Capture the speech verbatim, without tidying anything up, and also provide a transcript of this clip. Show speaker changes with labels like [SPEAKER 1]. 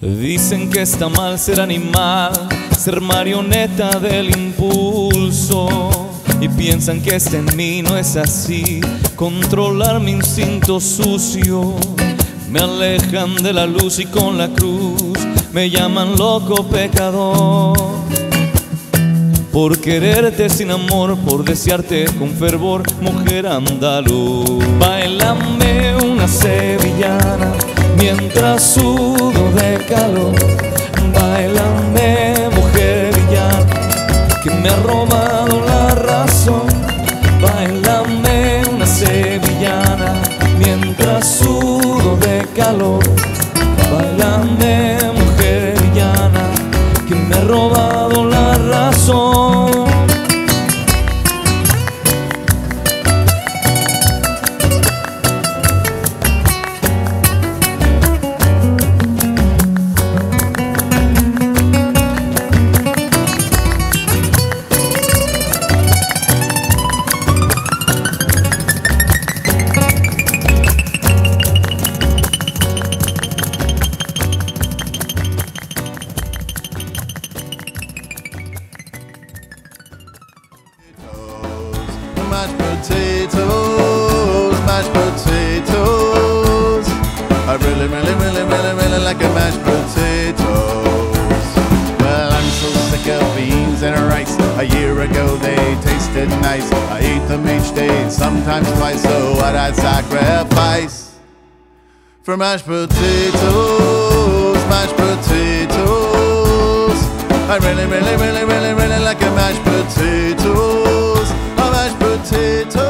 [SPEAKER 1] Dicen que está mal ser animal, ser marioneta del impulso, y piensan que este en mí no es así, controlar mi instinto sucio. Me alejan de la luz y con la cruz me llaman loco pecador. Por quererte sin amor, por desearte con fervor, mujer andaluz. Báilame una sevillana mientras sudo de calor. Báilame, mujer villana, que me ha robado la razón. Báilame una sevillana mientras sudo de calor. Báilame, mujer villana, que me ha robado la razón.
[SPEAKER 2] Mashed potatoes, mashed potatoes. I really, really, really, really, really like a mashed potatoes. Well, I'm so sick of beans and rice. A year ago they tasted nice. I eat them each day, sometimes twice. So what I'd sacrifice for mashed potatoes, mashed potatoes. I really, really, really, really, really like a mashed potatoes. Potato